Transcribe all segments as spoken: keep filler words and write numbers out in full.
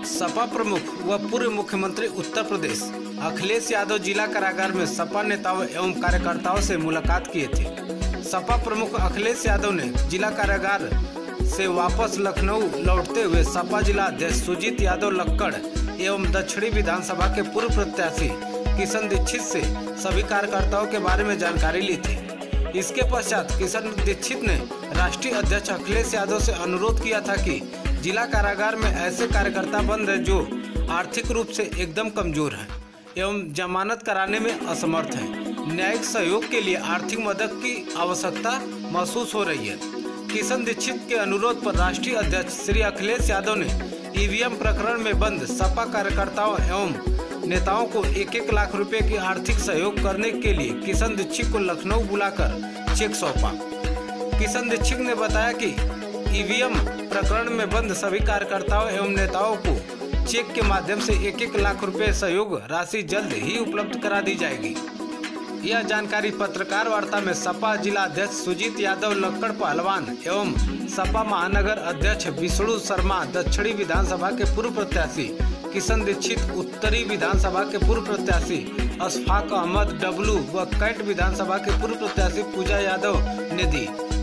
सपा प्रमुख व पूर्व मुख्यमंत्री उत्तर प्रदेश अखिलेश यादव जिला कारागार में सपा नेताओं एवं कार्यकर्ताओं से मुलाकात किए थे। सपा प्रमुख अखिलेश यादव ने जिला कारागार से वापस लखनऊ लौटते हुए सपा जिला अध्यक्ष सुजीत यादव लक्कड़ एवं दक्षिणी विधानसभा के पूर्व प्रत्याशी किशन दीक्षित से सभी कार्यकर्ताओं के बारे में जानकारी ली थी। इसके पश्चात किशन दीक्षित ने राष्ट्रीय अध्यक्ष अखिलेश यादव से अनुरोध किया था कि जिला कारागार में ऐसे कार्यकर्ता बंद हैं जो आर्थिक रूप से एकदम कमजोर हैं एवं जमानत कराने में असमर्थ हैं। न्यायिक सहयोग के लिए आर्थिक मदद की आवश्यकता महसूस हो रही है। किशन दीक्षित के अनुरोध पर राष्ट्रीय अध्यक्ष श्री अखिलेश यादव ने ईवीएम प्रकरण में बंद सपा कार्यकर्ताओं एवं नेताओं को एक एक लाख रुपए की आर्थिक सहयोग करने के लिए किशन दीक्षित को लखनऊ बुलाकर चेक सौंपा। किशन दीक्षित ने बताया कि ईवीएम प्रकरण में बंद सभी कार्यकर्ताओं एवं नेताओं को चेक के माध्यम से एक एक लाख रुपए सहयोग राशि जल्द ही उपलब्ध करा दी जाएगी। यह जानकारी पत्रकार वार्ता में सपा जिला अध्यक्ष सुजीत यादव लक्कड़ पहलवान एवं सपा महानगर अध्यक्ष विष्णु शर्मा, दक्षिणी विधानसभा के पूर्व प्रत्याशी किशन दीक्षित, उत्तरी विधानसभा के पूर्व प्रत्याशी अशफाक अहमद डब्लू व कैंट विधानसभा के पूर्व प्रत्याशी पूजा यादव ने दी।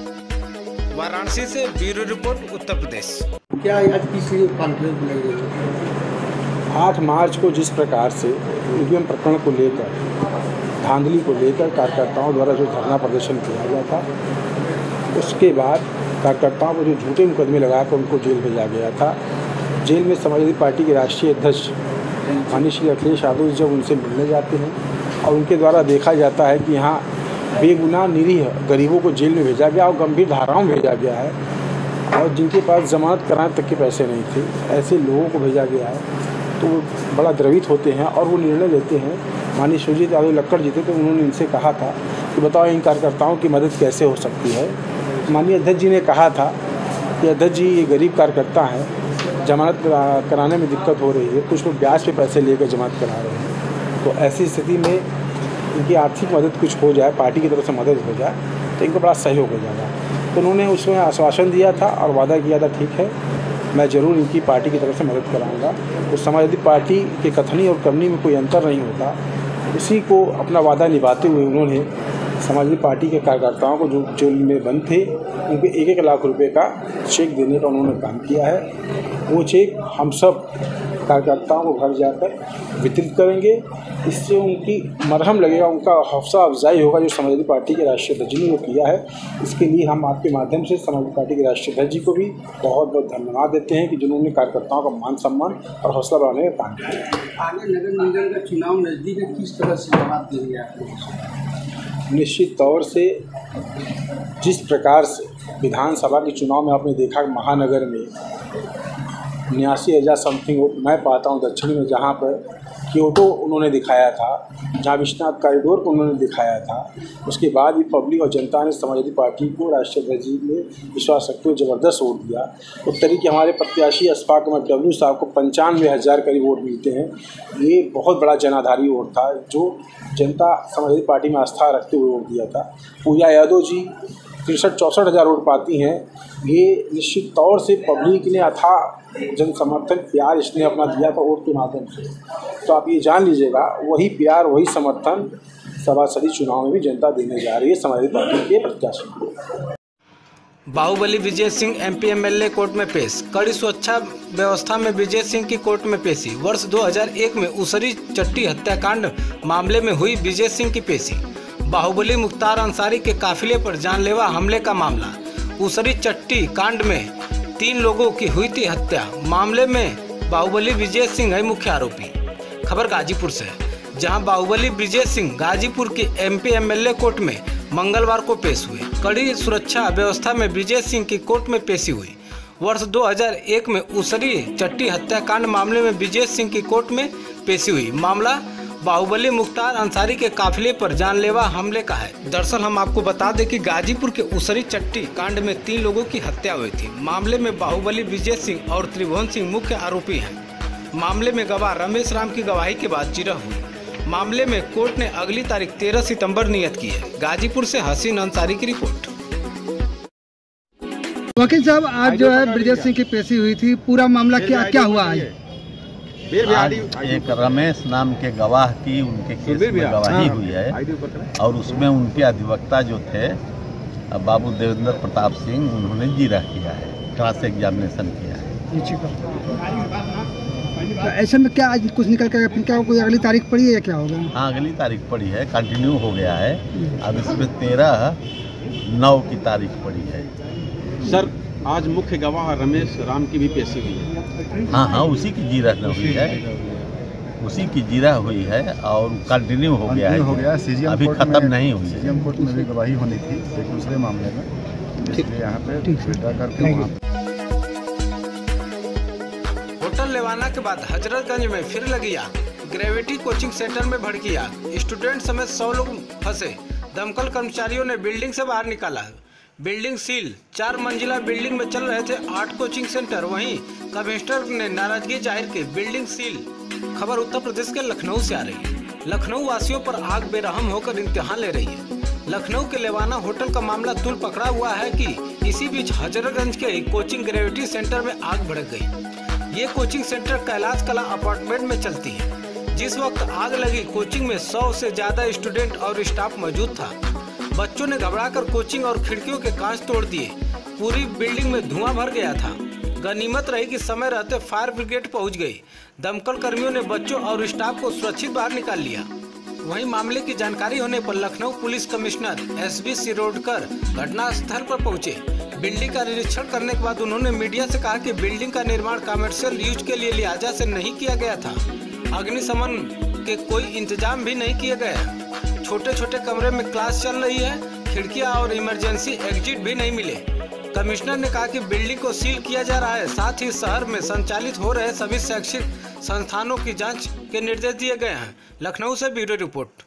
वाराणसी से ब्यूरो रिपोर्ट, उत्तर प्रदेश। क्या आज किसी कॉन्फ्रेंस में आठ मार्च को जिस प्रकार से ईवीएम प्रकरण को लेकर धांधली को लेकर कार्यकर्ताओं द्वारा जो धरना प्रदर्शन किया गया था, उसके बाद कार्यकर्ताओं को जो झूठे मुकदमे लगाकर उनको जेल भेजा गया था। जेल में समाजवादी पार्टी के राष्ट्रीय अध्यक्ष माननीय श्री अखिलेश यादव जब उनसे मिलने जाते हैं और उनके द्वारा देखा जाता है कि यहाँ बेगुनाह निरीह गरीबों को जेल में भेजा गया और गंभीर धाराओं में भेजा गया है और जिनके पास जमानत कराने तक के पैसे नहीं थे, ऐसे लोगों को भेजा गया है, तो वो बड़ा द्रवित होते हैं और वो निर्णय लेते हैं। माननीय सुजीत यादव लक्कड़ जी थे तो उन्होंने इनसे कहा था कि बताओ इन कार्यकर्ताओं की मदद कैसे हो सकती है। माननीय अध्यक्ष जी ने कहा था कि अध्यक्ष जी ये गरीब कार्यकर्ता हैं, जमानत कराने में दिक्कत हो रही है, कुछ लोग ब्याज पे पैसे लेकर जमानत करा रहे हैं, तो ऐसी स्थिति में इनकी आर्थिक मदद कुछ हो जाए, पार्टी की तरफ से मदद हो जाए तो इनको बड़ा सहयोग हो जाएगा। तो उन्होंने उसमें आश्वासन दिया था और वादा किया था, ठीक है मैं ज़रूर इनकी पार्टी की तरफ से मदद कराऊंगा। तो समाजवादी पार्टी के कथनी और करनी में कोई अंतर नहीं होता, इसी को अपना वादा निभाते हुए उन्होंने समाजवादी पार्टी के कार्यकर्ताओं को जो जेल में बंद थे उनको एक एक लाख रुपए का चेक देने का उन्होंने काम किया है। वो चेक हम सब कार्यकर्ताओं को घर जाकर वितरित करेंगे, इससे उनकी मरहम लगेगा, उनका हौसला अफजाई होगा जो समाजवादी पार्टी के राष्ट्रीय अध्यक्ष ने वो किया है। इसके लिए हम आपके माध्यम से समाजवादी पार्टी के राष्ट्रीय अध्यक्ष जी को भी बहुत बहुत धन्यवाद देते हैं कि जिन्होंने कार्यकर्ताओं का मान सम्मान और हौसला बढ़ाने का काम किया। आगे नगर निगम का चुनाव नज़दीक है, किस तरह से जवाब देंगे आप? निश्चित तौर से जिस प्रकार से विधानसभा के चुनाव में आपने देखा महानगर में उन्यासी हज़ार समथिंग वोट मैं पाता हूँ, दक्षिणी में जहाँ पर क्योटो उन्होंने दिखाया था, जहाँ विश्वनाथ कॉरिडोर को उन्होंने दिखाया था, उसके बाद भी पब्लिक और जनता ने समाजवादी पार्टी को राष्ट्रीय अध्यक्ष जी ने विश्वास रखते हुए ज़बरदस्त वोट दिया। उत्तरी के हमारे प्रत्याशी अशफाक अहमद डब्लू साहब को पंचानवे हज़ार करीब वोट मिलते हैं। ये बहुत बड़ा जनाधारी वोट था जो जनता समाजवादी पार्टी में आस्था रखते हुए वोट दिया था। पूजा यादव जी तिरसठ चौंसठ हज़ार वोट पाती हैं। ये निश्चित तौर से पब्लिक ने अथाह जन समर्थन प्यार इसने अपना दिया था वोट के माध्यम से। तो आप ये जान लीजिएगा वही प्यार वही समर्थन सभासदी चुनाव में भी जनता देने जा रही है समाजवादी पार्टी के प्रत्याशी को। बाहुबली Vijay Singh MP MLA court में पेश। कड़ी सुरक्षा व्यवस्था में विजय सिंह की कोर्ट में पेशी। वर्ष दो हज़ार एक में उसरी चट्टी हत्याकांड मामले में हुई विजय सिंह की पेशी। बाहुबली मुख्तार अंसारी के काफिले पर जानलेवा हमले का मामला। उसरी चट्टी कांड में तीन लोगों की हुई थी हत्या। मामले में बाहुबली विजय सिंह है मुख्य आरोपी। खबर गाजीपुर से है, जहां बाहुबली विजय सिंह गाजीपुर के एमपी एमएलए कोर्ट में मंगलवार को पेश हुए। कड़ी सुरक्षा व्यवस्था में विजय सिंह की कोर्ट में पेशी हुई। वर्ष दो हज़ार एक में उसरी चट्टी हत्याकांड मामले में विजय सिंह की कोर्ट में पेशी हुई। मामला बाहुबली मुख्तार अंसारी के काफिले पर जानलेवा हमले का है। दरअसल हम आपको बता दें कि गाजीपुर के उसरी चट्टी कांड में तीन लोगों की हत्या हुई थी। मामले में बाहुबली विजय सिंह और त्रिभुवन सिंह मुख्य आरोपी हैं। मामले में गवाह रमेश राम की गवाही के बाद जिरह हुई। मामले में कोर्ट ने अगली तारीख तेरह सितंबर नियत की है। गाजीपुर से हसीन अंसारी की रिपोर्ट। वकील साहब, आज जो है ब्रिजेश सिंह की पेशी हुई थी, पूरा मामला क्या क्या हुआ है? आज एक रमेश नाम के गवाह की उनके केस में गवाही हुई है और उसमें उनके अधिवक्ता जो थे बाबू देवेंद्र प्रताप सिंह, उन्होंने जीरा किया है, क्रॉस एग्जामिनेशन किया है। तो ऐसे में क्या आज कुछ निकल कर फिर क्या कोई अगली तारीख पड़ी है या क्या होगा? हाँ, अगली तारीख पड़ी है, कंटिन्यू हो गया है। अब इसमें तेरह नौ की तारीख पड़ी है। सर, आज मुख्य गवाह रमेश राम की भी पेशी हुई है। हाँ हाँ, उसी की जीरा हुई है, उसी की जीरा हुई है और कंटिन्यू हो गया है, हो गया है। अभी खत्म नहीं हुई है। सीजीएम कोर्ट में भी गवाही होनी थी एक दूसरे मामले में, इसलिए यहाँ पे बेटा करके होटल लेवाना के बाद हजरतगंज में फिर लगी आग। ग्रेविटी कोचिंग सेंटर में भड़की आग, स्टूडेंट समेत सौ लोग फंसे। दमकल कर्मचारियों ने बिल्डिंग से बाहर निकाला। बिल्डिंग सील, चार मंजिला बिल्डिंग में चल रहे थे आठ कोचिंग सेंटर, वहीं कमिश्नर ने नाराजगी जाहिर की, बिल्डिंग सील। खबर उत्तर प्रदेश के लखनऊ से आ रही है। लखनऊ वासियों पर आग बेरहम होकर इम्तिहान ले रही है। लखनऊ के लेवाना होटल का मामला तुल पकड़ा हुआ है कि इसी बीच हजरतगंज के कोचिंग ग्रेविटी सेंटर में आग भड़क गई। ये कोचिंग सेंटर कैलाश कला अपार्टमेंट में चलती है। जिस वक्त आग लगी, कोचिंग में सौ से ज्यादा स्टूडेंट और स्टाफ मौजूद था। बच्चों ने घबराकर कोचिंग और खिड़कियों के कांच तोड़ दिए। पूरी बिल्डिंग में धुआं भर गया था। गनीमत रही कि समय रहते फायर ब्रिगेड पहुंच गई। दमकल कर्मियों ने बच्चों और स्टाफ को सुरक्षित बाहर निकाल लिया। वहीं मामले की जानकारी होने पर Lucknow police commissioner S B Shirodkar घटनास्थल पर पहुंचे। बिल्डिंग का निरीक्षण करने के बाद उन्होंने मीडिया से कहा कि बिल्डिंग का निर्माण कमर्शियल यूज के लिए लिहाजा से नहीं किया गया था। अग्निशमन के कोई इंतजाम भी नहीं किया गया। छोटे छोटे कमरे में क्लास चल रही है, खिड़कियां और इमरजेंसी एग्जिट भी नहीं मिले। कमिश्नर ने कहा कि बिल्डिंग को सील किया जा रहा है, साथ ही शहर में संचालित हो रहे सभी शैक्षिक संस्थानों की जांच के निर्देश दिए गए हैं। लखनऊ से ब्यूरो रिपोर्ट।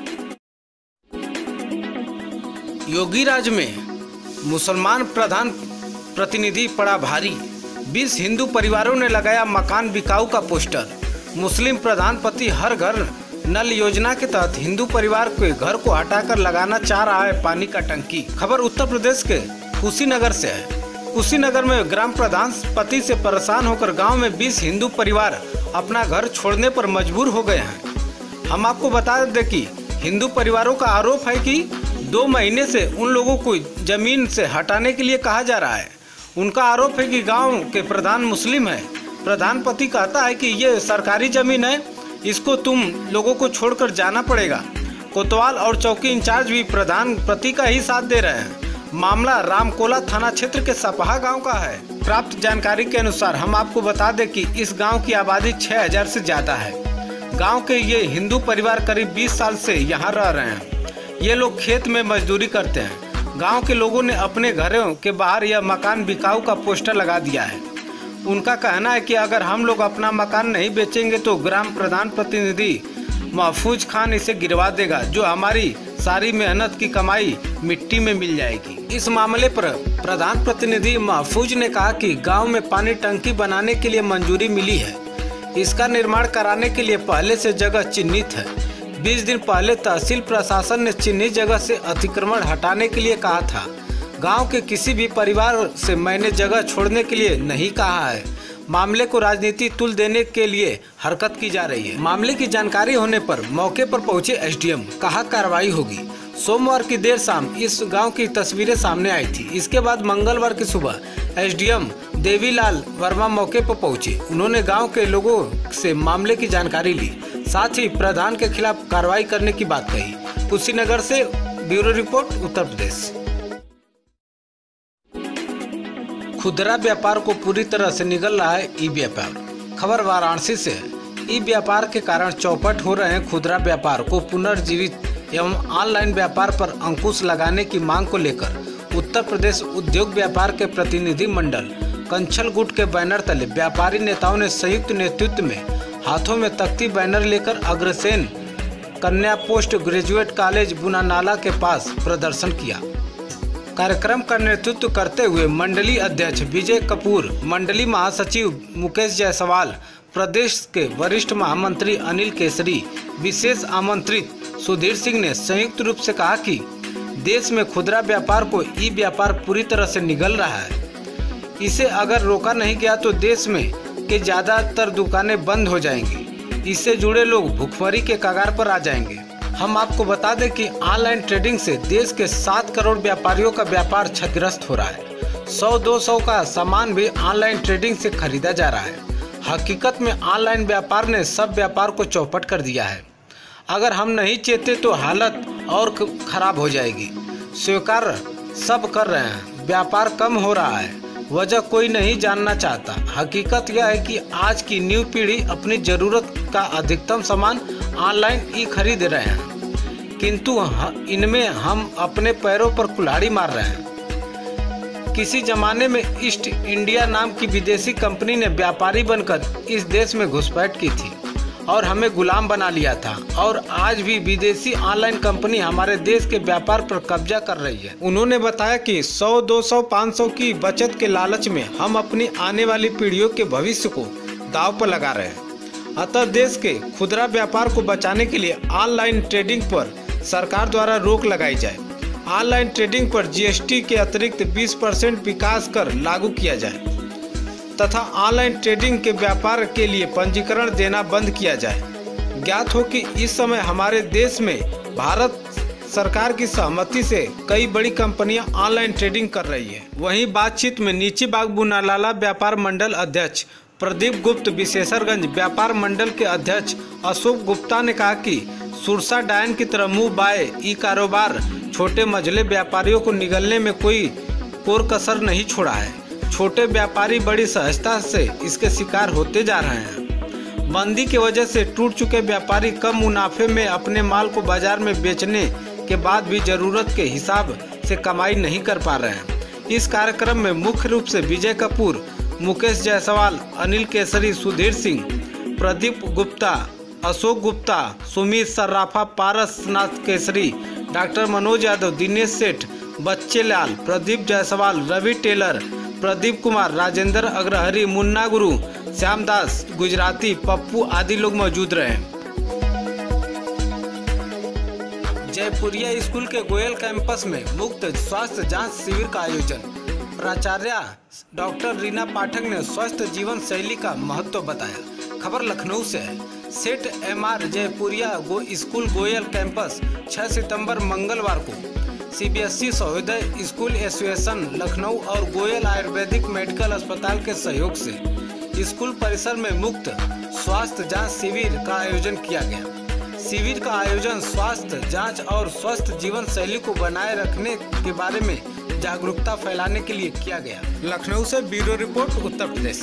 योगीराज में मुसलमान प्रधान प्रतिनिधि पड़ा भारी। बीस हिंदू परिवारों ने लगाया मकान बिकाऊ का पोस्टर। मुस्लिम प्रधानपति हर घर नल योजना के तहत हिंदू परिवार के घर को हटाकर लगाना चाह रहा है पानी का टंकी। खबर उत्तर प्रदेश के कुशीनगर से है। कुशीनगर में ग्राम प्रधान पति से परेशान होकर गांव में बीस हिंदू परिवार अपना घर छोड़ने पर मजबूर हो गए हैं। हम आपको बता दें कि हिंदू परिवारों का आरोप है कि दो महीने से उन लोगों को जमीन से हटाने के लिए कहा जा रहा है। उनका आरोप है कि गांव के प्रधान मुस्लिम है। प्रधान पति कहता है कि ये सरकारी जमीन है, इसको तुम लोगों को छोड़कर जाना पड़ेगा। कोतवाल और चौकी इंचार्ज भी प्रधान पति का ही साथ दे रहे हैं। मामला रामकोला थाना क्षेत्र के सपहा गांव का है। प्राप्त जानकारी के अनुसार हम आपको बता दें कि इस गांव की आबादी छह हजार से ज्यादा है। गांव के ये हिंदू परिवार करीब बीस साल से यहाँ रह रहे हैं। ये लोग खेत में मजदूरी करते हैं। गांव के लोगों ने अपने घरों के बाहर यह मकान बिकाऊ का पोस्टर लगा दिया है। उनका कहना है कि अगर हम लोग अपना मकान नहीं बेचेंगे तो ग्राम प्रधान प्रतिनिधि महफूज खान इसे गिरवा देगा, जो हमारी सारी मेहनत की कमाई मिट्टी में मिल जाएगी। इस मामले पर प्रधान प्रतिनिधि महफूज ने कहा कि गांव में पानी टंकी बनाने के लिए मंजूरी मिली है। इसका निर्माण कराने के लिए पहले से जगह चिन्हित है। बीस दिन पहले तहसील प्रशासन ने चिन्हित जगह से अतिक्रमण हटाने के लिए कहा था। गांव के किसी भी परिवार से मैंने जगह छोड़ने के लिए नहीं कहा है। मामले को राजनीति तुल देने के लिए हरकत की जा रही है। मामले की जानकारी होने पर मौके पर पहुंचे एसडीएम, कहा कार्रवाई होगी। सोमवार की देर शाम इस गांव की तस्वीरें सामने आई थी। इसके बाद मंगलवार की सुबह एसडीएम देवीलाल वर्मा मौके पर पहुंचे। उन्होंने गांव के लोगों से मामले की जानकारी ली, साथ ही प्रधान के खिलाफ कार्रवाई करने की बात कही। कुशीनगर से ब्यूरो रिपोर्ट, उत्तर प्रदेश। खुदरा व्यापार को पूरी तरह से निगल रहा है ई व्यापार। खबर वाराणसी से है। ई व्यापार के कारण चौपट हो रहे हैं खुदरा व्यापार को पुनर्जीवित एवं ऑनलाइन व्यापार पर अंकुश लगाने की मांग को लेकर उत्तर प्रदेश उद्योग व्यापार के प्रतिनिधि मंडल कंचल गुट के बैनर तले व्यापारी नेताओं ने संयुक्त नेतृत्व में हाथों में तख्ती बैनर लेकर अग्रसेन कन्या पोस्ट ग्रेजुएट कॉलेज बुनानाला के पास प्रदर्शन किया। कार्यक्रम का नेतृत्व करते हुए मंडली अध्यक्ष विजय कपूर, मंडली महासचिव मुकेश जायसवाल, प्रदेश के वरिष्ठ महामंत्री अनिल केसरी, विशेष आमंत्रित सुधीर सिंह ने संयुक्त रूप से कहा कि देश में खुदरा व्यापार को ई व्यापार पूरी तरह से निगल रहा है। इसे अगर रोका नहीं गया तो देश में कि ज़्यादातर दुकानें बंद हो जाएंगी। इससे जुड़े लोग भुखमरी के कगार पर आ जाएंगे। हम आपको बता दें कि ऑनलाइन ट्रेडिंग से देश के सात करोड़ व्यापारियों का व्यापार क्षतिग्रस्त हो रहा है। सौ दो सौ का सामान भी ऑनलाइन ट्रेडिंग से खरीदा जा रहा है। हकीकत में ऑनलाइन व्यापार ने सब व्यापार को चौपट कर दिया है। अगर हम नहीं चेते तो हालत और खराब हो जाएगी। स्वीकार सब कर रहे हैं, व्यापार कम हो रहा है, वजह कोई नहीं जानना चाहता। हकीकत यह है कि आज की न्यू पीढ़ी अपनी ज़रूरत का अधिकतम सामान ऑनलाइन ही खरीद रहे हैं, किंतु इनमें हम अपने पैरों पर कुल्हाड़ी मार रहे हैं। किसी जमाने में ईस्ट इंडिया नाम की विदेशी कंपनी ने व्यापारी बनकर इस देश में घुसपैठ की थी और हमें गुलाम बना लिया था, और आज भी विदेशी ऑनलाइन कंपनी हमारे देश के व्यापार पर कब्जा कर रही है। उन्होंने बताया कि सौ, दो सौ, पाँच सौ की बचत के लालच में हम अपनी आने वाली पीढ़ियों के भविष्य को दांव पर लगा रहे हैं। अतः देश के खुदरा व्यापार को बचाने के लिए ऑनलाइन ट्रेडिंग पर सरकार द्वारा रोक लगाई जाए। ऑनलाइन ट्रेडिंग पर जीएसटी के अतिरिक्त बीस परसेंट विकास कर लागू किया जाए तथा ऑनलाइन ट्रेडिंग के व्यापार के लिए पंजीकरण देना बंद किया जाए। ज्ञात हो कि इस समय हमारे देश में भारत सरकार की सहमति से कई बड़ी कंपनियां ऑनलाइन ट्रेडिंग कर रही है। वहीं बातचीत में नीची बाग बुनालाला व्यापार मंडल अध्यक्ष प्रदीप गुप्त, विशेषरगंज व्यापार मंडल के अध्यक्ष अशोक गुप्ता ने कहा कि सुरसा डायन की तरह मुंह बाए ई कारोबार छोटे मझले व्यापारियों को निगलने में कोई कोर कसर नहीं छोड़ा है। छोटे व्यापारी बड़ी सहजता से इसके शिकार होते जा रहे हैं। मंदी की वजह से टूट चुके व्यापारी कम मुनाफे में अपने माल को बाजार में बेचने के बाद भी जरूरत के हिसाब से कमाई नहीं कर पा रहे हैं। इस कार्यक्रम में मुख्य रूप से विजय कपूर, मुकेश जायसवाल, अनिल केसरी, सुधीर सिंह, प्रदीप गुप्ता, अशोक गुप्ता, सुमित सर्राफा, पारस नाथ केसरी, डॉक्टर मनोज यादव, दिनेश सेठ, बच्चे लाल, प्रदीप जायसवाल, रवि टेलर, प्रदीप कुमार, राजेंद्र अग्रहरी, मुन्ना गुरु, श्यामदास गुजराती, पप्पू आदि लोग मौजूद रहे। जयपुरिया स्कूल के गोयल कैंपस में मुफ्त स्वास्थ्य जांच शिविर का आयोजन। प्राचार्य डॉक्टर रीना पाठक ने स्वस्थ जीवन शैली का महत्व बताया। खबर लखनऊ से है। सेठ एम आर जयपुरिया गो स्कूल गोयल कैंपस छह सितंबर मंगलवार को CBSE Sahodaya school association Lucknow और गोयल आयुर्वेदिक मेडिकल अस्पताल के सहयोग से स्कूल परिसर में मुफ्त स्वास्थ्य जांच शिविर का आयोजन किया गया। शिविर का आयोजन स्वास्थ्य जांच और स्वस्थ जीवन शैली को बनाए रखने के बारे में जागरूकता फैलाने के लिए किया गया। लखनऊ से ब्यूरो रिपोर्ट, उत्तर प्रदेश।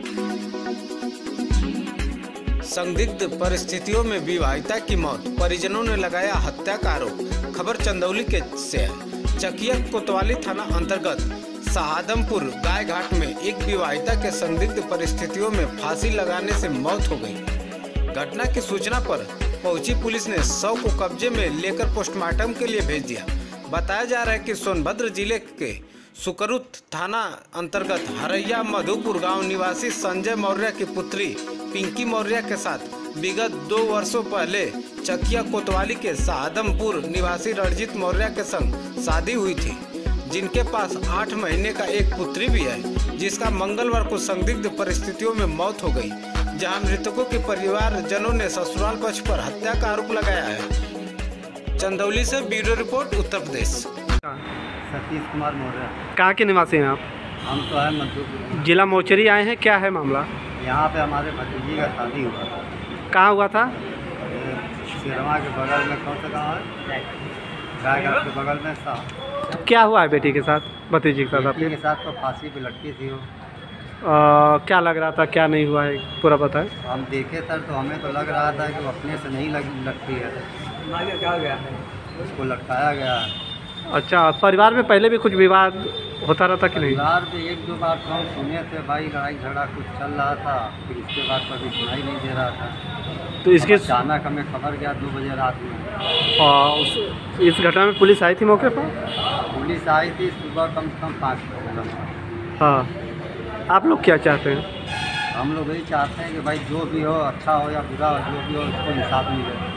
संदिग्ध परिस्थितियों में विवाहिता की मौत, परिजनों ने लगाया हत्या का आरोप। खबर चंदौली के से है। चकिया कोतवाली थाना अंतर्गत सहादमपुर गाय घाट में एक विवाहिता के संदिग्ध परिस्थितियों में फांसी लगाने से मौत हो गई। घटना की सूचना पर पहुंची पुलिस ने शव को कब्जे में लेकर पोस्टमार्टम के लिए भेज दिया। बताया जा रहा है कि सोनभद्र जिले के सुकरुत थाना अंतर्गत हरैया मधुपुर गांव निवासी संजय मौर्य की पुत्री पिंकी मौर्य के साथ विगत दो वर्षों पहले चकिया कोतवाली के सहादमपुर निवासी रणजीत मौर्य के संग शादी हुई थी, जिनके पास आठ महीने का एक पुत्री भी है, जिसका मंगलवार को संदिग्ध परिस्थितियों में मौत हो गई, जहां मृतकों के परिवारजनों ने ससुराल पक्ष पर हत्या का आरोप लगाया है। चंदौली से ब्यूरो रिपोर्ट, उत्तर प्रदेश। सतीश कुमार मौर्य। कहाँ के निवासी हैं आप? हम तो है मधुपुर। जिला मोचरी आए हैं, क्या है मामला? यहाँ पे हमारे भतीजी का शादी हुआ था। कहाँ हुआ था? सिरमा के बगल में, कौन सा गाँव है? रायगढ़ के बगल में सा। तो क्या हुआ है बेटी के साथ, भतीजी के साथ? बेटी के साथ तो फांसी पे लटकी थी वो। आ, क्या लग रहा था, क्या नहीं हुआ है, पूरा बताएं। हम देखे सर तो हमें तो लग रहा था कि वो अपने से नहीं लग लटकी है, क्या गया है, उसको लटकाया गया है। अच्छा, परिवार में पहले भी कुछ विवाद होता रहता कि नहीं? परिवार में एक दो बार तो हम सुने थे, भाई लड़ाई झगड़ा कुछ चल रहा था, फिर इसके बाद कभी सुनाई नहीं दे रहा था। तो इसके अचानक हमें खबर गया दो बजे रात में। और उस इस घटना में पुलिस आई थी मौके पर? पुलिस आई थी सुबह कम से कम पाँच बजे। हाँ, आप लोग क्या चाहते हैं? हम लोग यही चाहते हैं कि भाई जो भी हो, अच्छा हो या बुरा हो, जो भी हो उसको इंसाफ मिले।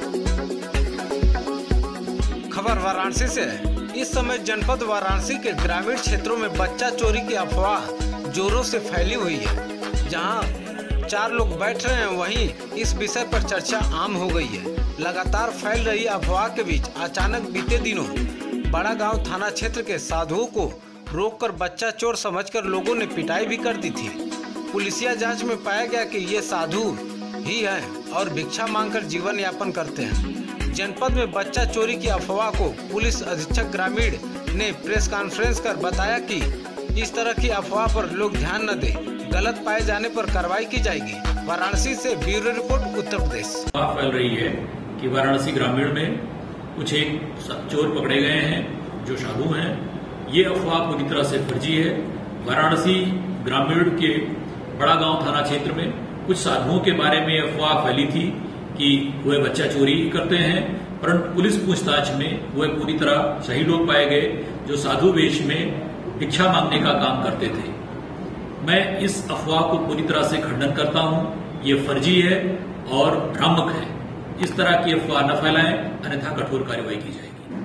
खबर वाराणसी से है। इस समय जनपद वाराणसी के ग्रामीण क्षेत्रों में बच्चा चोरी की अफवाह जोरों से फैली हुई है, जहां चार लोग बैठ रहे हैं वहीं इस विषय पर चर्चा आम हो गई है। लगातार फैल रही अफवाह के बीच अचानक बीते दिनों बड़ा गांव थाना क्षेत्र के साधुओं को रोककर बच्चा चोर समझकर लोगों ने पिटाई भी कर दी थी। पुलिसिया जांच में पाया गया कि ये साधु ही हैं और भिक्षा मांगकर जीवन यापन करते हैं। जनपद में बच्चा चोरी की अफवाह को पुलिस अधीक्षक ग्रामीण ने प्रेस कॉन्फ्रेंस कर बताया कि इस तरह की अफवाह पर लोग ध्यान न दें, गलत पाए जाने पर कार्रवाई की जाएगी। वाराणसी से ब्यूरो रिपोर्ट, उत्तर प्रदेश। अफवाह फैल रही है कि वाराणसी ग्रामीण में कुछ एक चोर पकड़े गए हैं जो साधु हैं। ये अफवाह पूरी तरह से फर्जी है। वाराणसी ग्रामीण के बड़ा गांव थाना क्षेत्र में कुछ साधुओं के बारे में अफवाह फैली थी कि वह बच्चा चोरी करते हैं, परंतु पुलिस पूछताछ में वह पूरी तरह सही लोग पाए गए जो साधु वेश में भिक्षा मांगने का काम करते थे। मैं इस अफवाह को पूरी तरह से खंडन करता हूं। ये फर्जी है और भ्रामक है। इस तरह की अफवाह न फैलाएं, अन्यथा कठोर कार्रवाई की जाएगी।